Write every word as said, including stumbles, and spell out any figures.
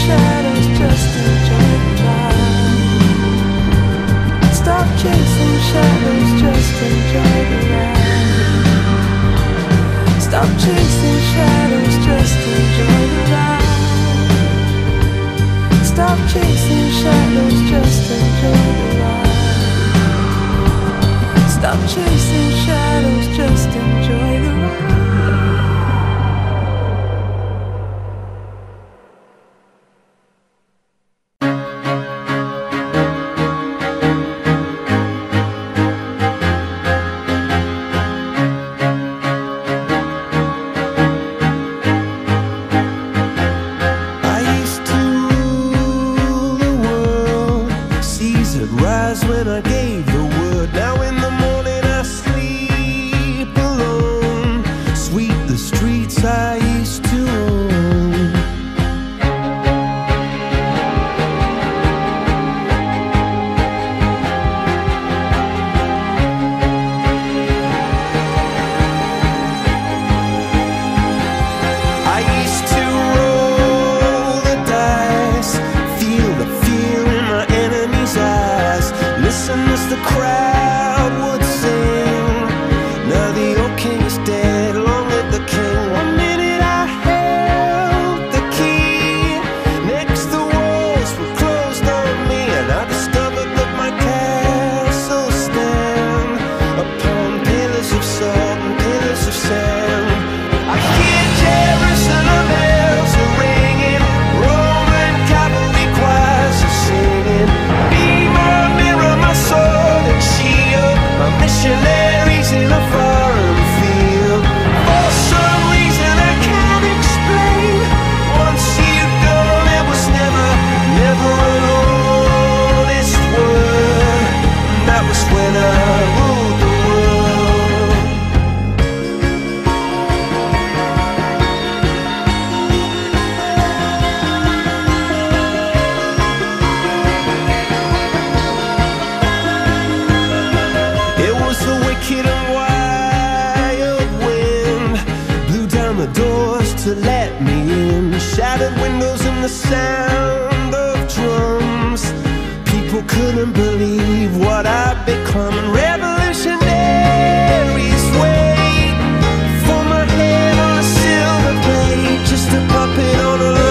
shadows, just enjoy the ride. Stop chasing shadows, just enjoy the ride. Stop chasing shadows, just enjoy the ride. Stop chasing shadows, just enjoy the ride. Stop chasing shadows, just enjoy the ride. When I gave the word, now in the morning I sleep alone. Sweep the streets I used to own. I used to roll the dice, feel the fear in my enemy's eyes. Listen as the crowd would sing. Now the old king is dead, long live the king. One minute I held the key, next the walls were closed on me, and I discovered that my castle stand upon pillars of salt and pillars of sand. I hear Jerusalem bells are ringing, Roman cavalry choirs are singing. Be my mirror, my sword and shield, my missionaries in a foreign field. For some reason I can't explain, once you've gone it was never, never an honest word. And that was when I ruled the world. It was the wicked and wild wind, blew down the doors to let me in. Shattered windows and the sound of drums. People couldn't believe what I'd become. And revolutionaries wait for my head on a silver plate, just a puppet on a